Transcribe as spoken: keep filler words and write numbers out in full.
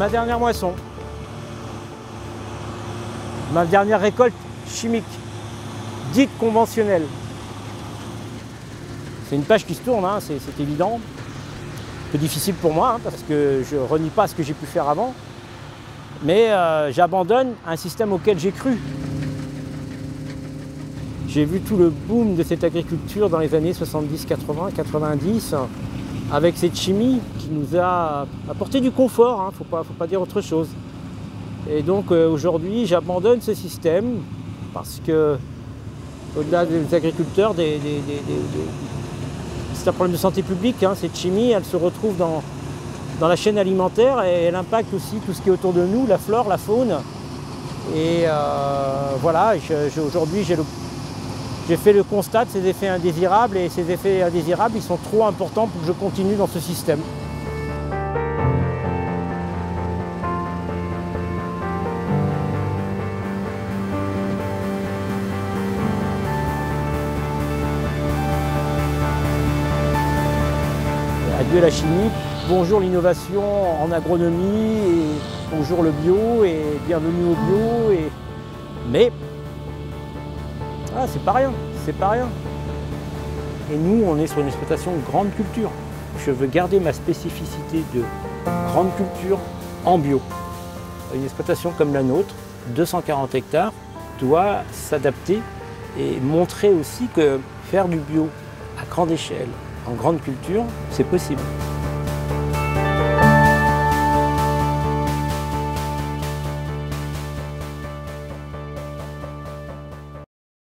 ma dernière moisson. Ma dernière récolte chimique, dite conventionnelle. C'est une page qui se tourne, hein, c'est évident. Un peu difficile pour moi, hein, parce que je ne renie pas ce que j'ai pu faire avant. Mais euh, j'abandonne un système auquel j'ai cru. J'ai vu tout le boom de cette agriculture dans les années soixante-dix, quatre-vingts, quatre-vingt-dix, avec cette chimie qui nous a apporté du confort, il hein, ne faut pas, faut pas dire autre chose. Et donc euh, aujourd'hui, j'abandonne ce système parce que, au-delà des agriculteurs, des, des, des, des, des... c'est un problème de santé publique, hein, cette chimie, elle se retrouve dans, dans la chaîne alimentaire et elle impacte aussi tout ce qui est autour de nous, la flore, la faune. Et euh, voilà, aujourd'hui, j'ai le J'ai fait le constat de ces effets indésirables et ces effets indésirables, ils sont trop importants pour que je continue dans ce système. Adieu la chimie, bonjour l'innovation en agronomie, et bonjour le bio et bienvenue au bio. Et... Mais ah, c'est pas rien, c'est pas rien. Et nous, on est sur une exploitation de grande culture. Je veux garder ma spécificité de grande culture en bio. Une exploitation comme la nôtre, deux cent quarante hectares, doit s'adapter et montrer aussi que faire du bio à grande échelle, en grande culture, c'est possible.